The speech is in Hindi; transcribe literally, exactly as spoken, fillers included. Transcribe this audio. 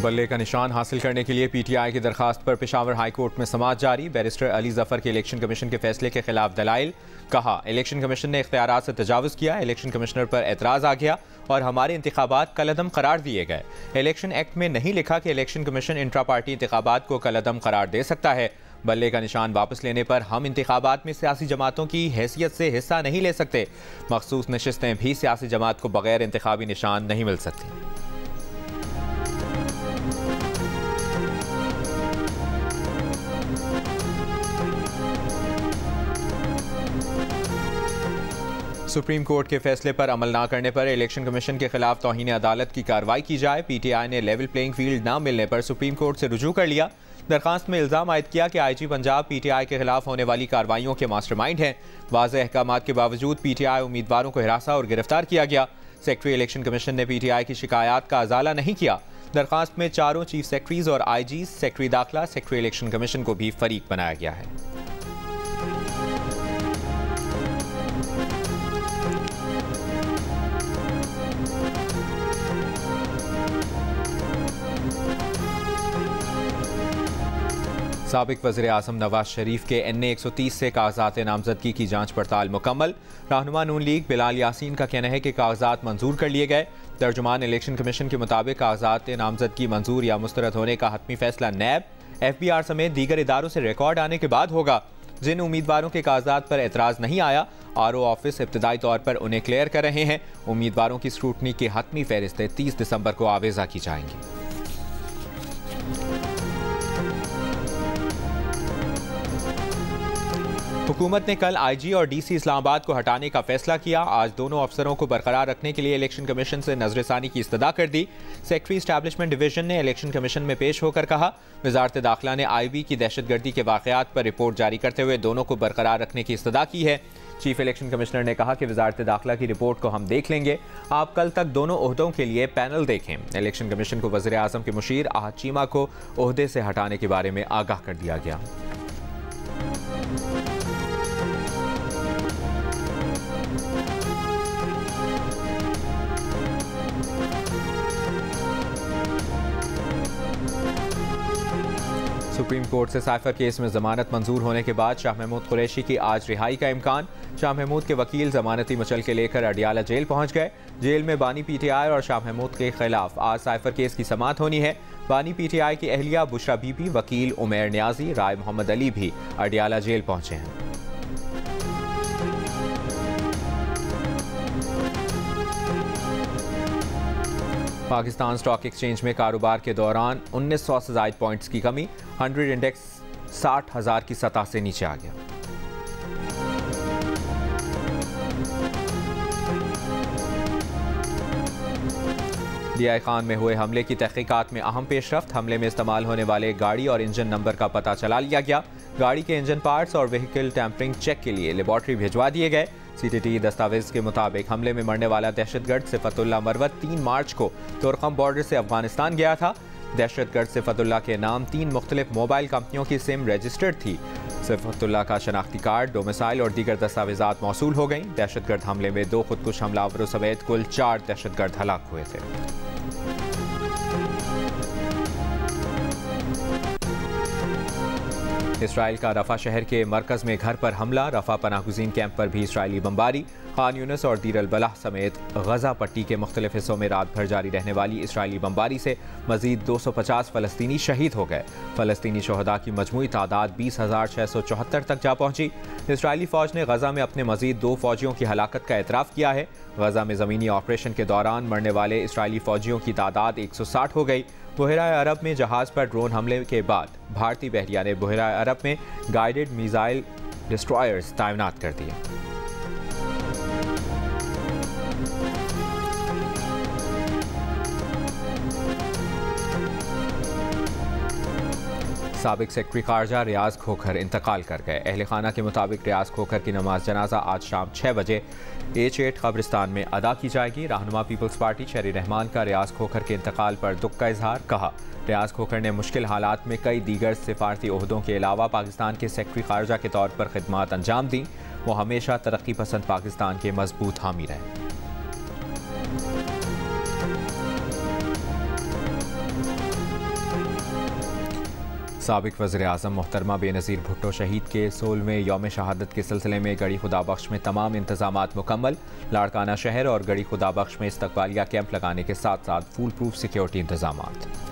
बल्ले का निशान हासिल करने के लिए पीटीआई की दरखास्त पर पेशावर हाई कोर्ट में समाअत जारी। बैरिस्टर अली जफर के इलेक्शन कमीशन के फैसले के खिलाफ दलाइल। कहा, इलेक्शन कमीशन ने इख्तियारात से तजावुज़ किया, इलेक्शन कमिश्नर पर एतराज़ आ गया और हमारे इंतखाबात कलअदम करार दिए गए। इलेक्शन एक्ट में नहीं लिखा कि इलेक्शन कमीशन इंट्रा पार्टी इंतखाबात को कलअदम करार दे सकता है। बल्ले का निशान वापस लेने पर हम इंतखाबात में सियासी जमातों की हैसियत से हिस्सा नहीं ले सकते। मखसूस नशिस्तें भी सियासी जमात को बगैर इंतखाबी निशान नहीं मिल सकती। सुप्रीम कोर्ट के फैसले पर अमल न करने पर इलेक्शन कमीशन के खिलाफ तौहीन अदालत की कार्रवाई की जाए। पीटीआई ने लेवल प्लेइंग फील्ड न मिलने पर सुप्रीम कोर्ट से रुजू कर लिया। दरखास्त में इल्जाम आयद किया कि आईजी पंजाब पीटीआई के खिलाफ होने वाली कार्रवाइयों के मास्टरमाइंड हैं। वाज़ेह अहकामात के बावजूद पीटीआई उम्मीदवारों को हिरासा और गिरफ्तार किया गया। सेक्रेटरी इलेक्शन कमीशन ने पीटीआई की शिकायत का अजाला नहीं किया। दरखास्त में चारों चीफ सेक्रेटरीज और आईजी, सेक्रेटरी दाखिला, सेक्रेटरी इलेक्शन कमीशन को भी फरीक बनाया गया है। साबिक वज़ीर आज़म नवाज शरीफ के एन ए एक सौ तीस से कागजात नामजदगी की जांच पड़ताल मुकम्मल। रहनुमा नून लीग बिलाल यासीन का कहना है कि कागजात मंजूर कर लिए गए। तर्जुमान इलेक्शन कमीशन के मुताबिक कागजात नामजदगी मंजूर या मुस्तरद होने का हतमी फैसला नैब, एफ बी आर समेत दीगर इदारों से रिकॉर्ड आने के बाद होगा। जिन उम्मीदवारों के कागजात पर एतराज़ नहीं आया, आर ओ ऑफिस इब्तदाई तौर पर उन्हें क्लियर कर रहे हैं। उम्मीदवारों की स्क्रूटनी की हतमी फहरिस्तें तीस दिसंबर को आवेजा की जाएंगी। हुकूमत ने कल आईजी और डीसी इस्लामाबाद को हटाने का फैसला किया। आज दोनों अफसरों को बरकरार रखने के लिए इलेक्शन कमीशन से नजरसानी की इस्तदा कर दी। सेक्रेटरी एस्टैब्लिशमेंट डिवीजन ने इलेक्शन कमीशन में पेश होकर कहा, वजारत दाखिला ने आई बी की दहशतगर्दी के वाकयात पर रिपोर्ट जारी करते हुए दोनों को बरकरार रखने की इस्तदा की है। चीफ इलेक्शन कमिश्नर ने कहा कि वजारत दाखिला की रिपोर्ट को हम देख लेंगे। आप कल तक दोनों ओहदों के लिए पैनल देखें। इलेक्शन कमीशन को वज़ीर आज़म के मुशीर आहद चीमा को ओहदे से हटाने के बारे में आगाह कर दिया गया। सुप्रीम कोर्ट से साइफर केस में जमानत मंजूर होने के बाद शाह महमूद कुरैशी की आज रिहाई का इम्कान। शाह महमूद के वकील जमानती मचल के लेकर अडियाला जेल पहुंच गए। जेल में बानी पीटीआई और शाह महमूद के खिलाफ आज साइफर केस की समाअत होनी है। बानी पीटीआई की अहलिया बुशरा बीबी, वकील उमैर न्याजी, राय मोहम्मद अली भी अडियाला जेल पहुंचे हैं। पाकिस्तान स्टॉक एक्सचेंज में कारोबार के दौरान उन्नीस सौ से ज़ायद पॉइंट्स की कमी। हंड्रेड इंडेक्स साठ हजार की सतह से नीचे आ गया। डीआई खान में हुए हमले की तहकीकात में अहम पेशरफ्त। हमले में इस्तेमाल होने वाले गाड़ी और इंजन नंबर का पता चला लिया गया। गाड़ी के इंजन पार्ट्स और व्हीकल टैंपरिंग चेक के लिए लेबॉर्ट्री भिजवा दिए गए। सीटीटी दस्तावेज के मुताबिक हमले में मरने वाला दहशतगर्द सिफतुल्ला मरवत तीन मार्च को तुरखम बॉर्डर से अफगानिस्तान गया था। दहशतगर्द सिफतुल्ला के नाम तीन मुख्तलिफ मोबाइल कंपनियों की सिम रजिस्टर्ड थी। सिफतुल्ला का शनाख्ती कार्ड, डोमिसाइल और दीगर दस्तावेजात मौसूल हो गई। दहशतगर्द हमले में दो खुदकुश हमलावरों समेत कुल चार दहशतगर्द हलाक हुए थे। इसराइल का रफा शहर के मरकज में घर पर हमला। रफा पनाहगुज़ीन कैंप पर भी इसराइली बमबारी। खान यूनिस और दीर अल बलाह समेत गजा पट्टी के मुख्तलिफ हिस्सों में रात भर जारी रहने वाली इसराइली बमबारी से मजीद दो सौ पचास फ़लस्तीनी शहीद हो गए। फ़लस्तीनी शहदा की मजमूई तादाद बीस हज़ार छः सौ चौहत्तर तक जा पहुँची। इसराइली फ़ौज ने गजा में अपने मजीद दो फ़ौजियों की हलाकत का एतराफ़ किया है। गजा में ज़मीनी ऑपरेशन के दौरान मरने वाले इसराइली फ़ौजियों की तादाद एक सौ साठ हो गई। बुहराए अरब में जहाज़ पर ड्रोन हमले के बाद भारतीय बहरिया ने बुहराए अरब में गाइडेड मिसाइल डिस्ट्रॉयर्स तैनात कर दिए। साबिक सेक्रेटरी खारजा रियाज खोखर इंतकाल कर गए। अहल खाना के मुताबिक रियाज खोखर की नमाज जनाजा आज शाम छः बजे एच एट कब्रिस्तान में अदा की जाएगी। रहनुमा पीपल्स पार्टी शेरी रहमान का रियाज खोखर के इंतकाल पर दुख का इजहार। कहा, रियाज खोखर ने मुश्किल हालात में कई दीगर सिफारती ओहदों के अलावा पाकिस्तान के सेक्रेटरी खारजा के तौर पर खिदमात अंजाम दी। वो हमेशा तरक्की पसंद पाकिस्तान के मजबूत हामी रहे। साबिक वज़ीर आज़म मोहतरमा बेनज़ीर भुट्टो शहीद के सोलहवें यौम शहादत के सिलसिले में गढ़ी खुदाबख्श में तमाम इंतजामात मुकम्मल। लाड़काना शहर और गढ़ी खुदाबख्श में इस्तकबालिया कैंप लगाने के साथ साथ फूल प्रूफ सिक्योरिटी इंतजामात।